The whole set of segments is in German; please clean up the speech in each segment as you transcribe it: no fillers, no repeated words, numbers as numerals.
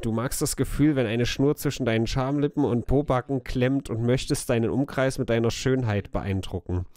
Du magst das Gefühl, wenn eine Schnur zwischen deinen Schamlippen und Pobacken klemmt und möchtest deinen Umkreis mit deiner Schönheit beeindrucken.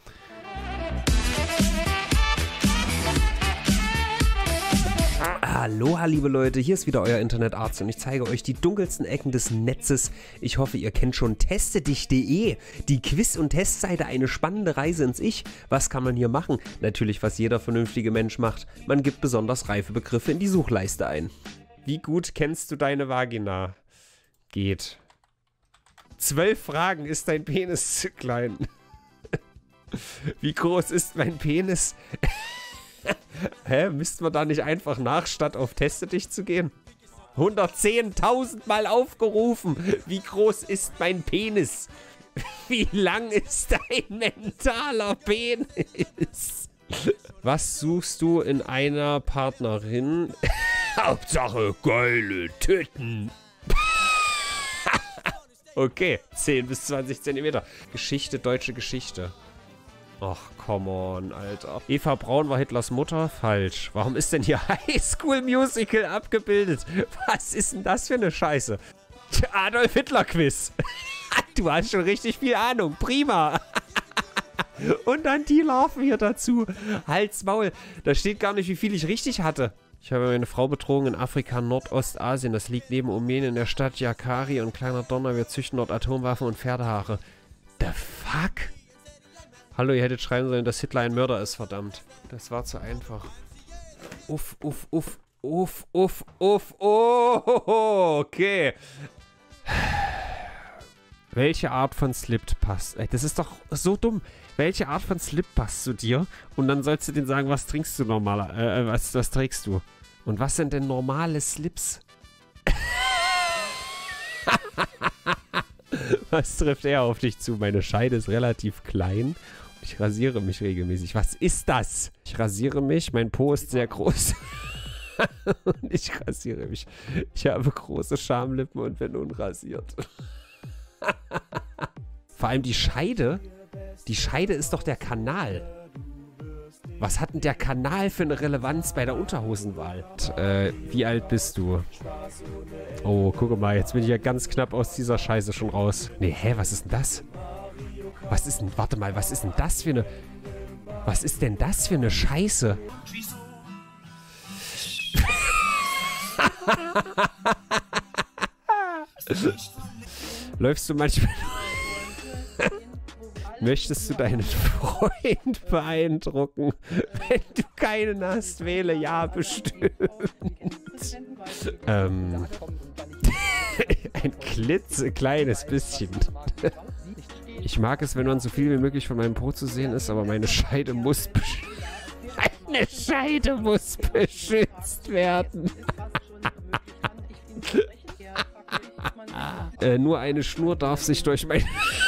Aloha, liebe Leute, hier ist wieder euer Internetarzt und ich zeige euch die dunkelsten Ecken des Netzes. Ich hoffe, ihr kennt schon testedich.de, die Quiz- und Testseite, eine spannende Reise ins Ich. Was kann man hier machen? Natürlich, was jeder vernünftige Mensch macht. Man gibt besonders reife Begriffe in die Suchleiste ein. Wie gut kennst du deine Vagina? Geht. 12 Fragen. Ist dein Penis zu klein? Wie groß ist mein Penis? Hä? Müssten wir da nicht einfach nach, statt auf Teste dich zu gehen? 110.000 Mal aufgerufen. Wie groß ist mein Penis? Wie lang ist dein mentaler Penis? Was suchst du in einer Partnerin? Hauptsache geile Titten. Okay, 10 bis 20 Zentimeter. Geschichte, deutsche Geschichte. Ach, come on, Alter. Eva Braun war Hitlers Mutter? Falsch. Warum ist denn hier High School Musical abgebildet? Was ist denn das für eine Scheiße? Adolf Hitler Quiz. Du hast schon richtig viel Ahnung. Prima. Und dann die Larven hier dazu. Halt's Maul. Da steht gar nicht, wie viel ich richtig hatte. Ich habe meine Frau betrogen in Afrika, Nordostasien. Das liegt neben Omen in der Stadt Yakari und kleiner Donner. Wir züchten dort Atomwaffen und Pferdehaare. The fuck? Hallo, ihr hättet schreiben sollen, dass Hitler ein Mörder ist, verdammt. Das war zu einfach. Uff, uff, uff, uff, uff, uff, oh, okay. Welche Art von Slip passt? Ey, das ist doch so dumm. Welche Art von Slip passt zu dir? Und dann sollst du denen sagen, was trinkst du normaler, was trägst du? Und was sind denn normale Slips? Was trifft er auf dich zu? Meine Scheide ist relativ klein. Ich rasiere mich regelmäßig. Was ist das? Ich rasiere mich. Mein Po ist sehr groß. Und ich rasiere mich. Ich habe große Schamlippen und bin unrasiert. Vor allem die Scheide. Die Scheide ist doch der Kanal. Was hat denn der Kanal für eine Relevanz bei der Unterhosenwahl? Wie alt bist du? Oh, guck mal, jetzt bin ich ja ganz knapp aus dieser Scheiße schon raus. Nee, hä, was ist denn das? Was ist denn, warte mal, was ist denn das für eine... Was ist denn das für eine Scheiße? Läufst du manchmal... Möchtest du deinen Freund beeindrucken? Wenn du keinen hast, wähle ja bestimmt. Ein klitzekleines bisschen. Ich mag es, wenn man so viel wie möglich von meinem Po zu sehen ist, aber meine Scheide muss beschützt werden. Nur eine Schnur darf sich durch mein...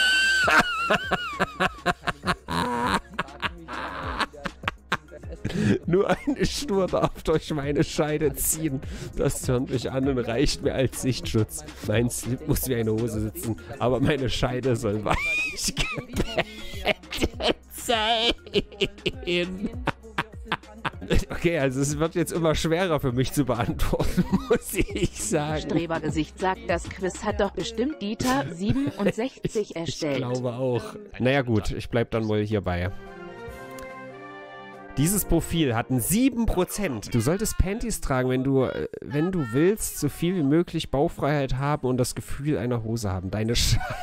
Nur eine Schnur darf durch meine Scheide ziehen. Das tönt mich an und reicht mir als Sichtschutz. Mein Slip muss wie eine Hose sitzen, aber meine Scheide soll weich gebettet sein. Okay, also es wird jetzt immer schwerer für mich zu beantworten, muss ich sagen. Strebergesicht sagt, das Quiz hat doch bestimmt Dieter 67 erstellt. Ich glaube auch. Naja gut, ich bleib dann wohl hierbei. Dieses Profil hat einen 7%. Du solltest Panties tragen, wenn du willst, so viel wie möglich Bauchfreiheit haben und das Gefühl einer Hose haben. Deine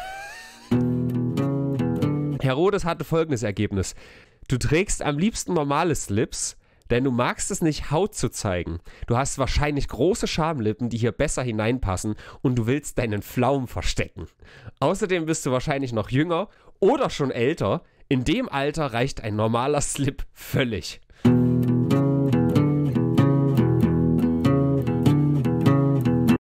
Herodes hatte folgendes Ergebnis. Du trägst am liebsten normale Slips, denn du magst es nicht, Haut zu zeigen. Du hast wahrscheinlich große Schamlippen, die hier besser hineinpassen und du willst deinen Pflaumen verstecken. Außerdem bist du wahrscheinlich noch jünger oder schon älter. In dem Alter reicht ein normaler Slip völlig.